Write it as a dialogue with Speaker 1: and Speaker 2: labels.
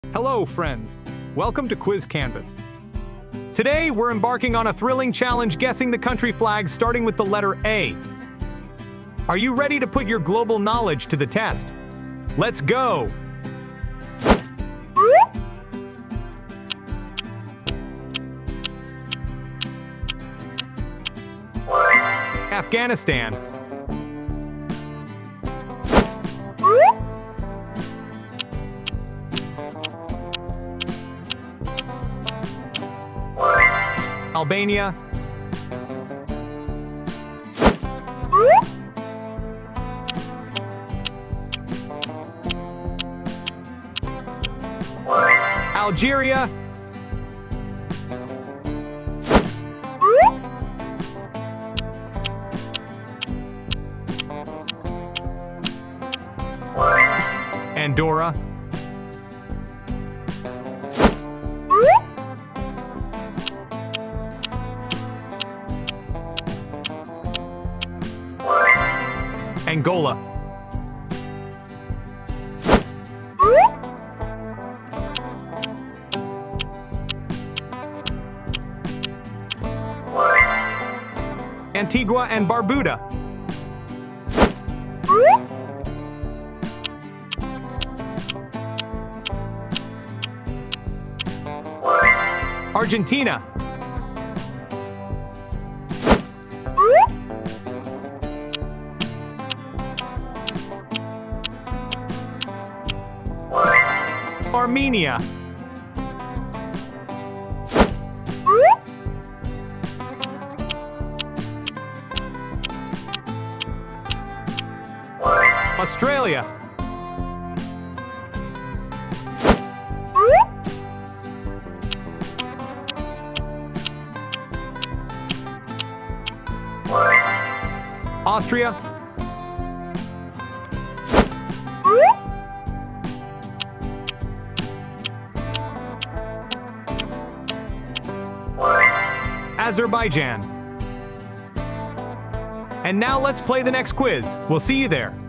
Speaker 1: Hello, friends. Welcome to Quiz Canvas. Today, we're embarking on a thrilling challenge guessing the country flags starting with the letter A. Are you ready to put your global knowledge to the test? Let's go! Afghanistan. Albania. Algeria. Andorra. Angola. Antigua and Barbuda. Argentina. Armenia. Australia. Austria. Azerbaijan. And now let's play the next quiz. We'll see you there.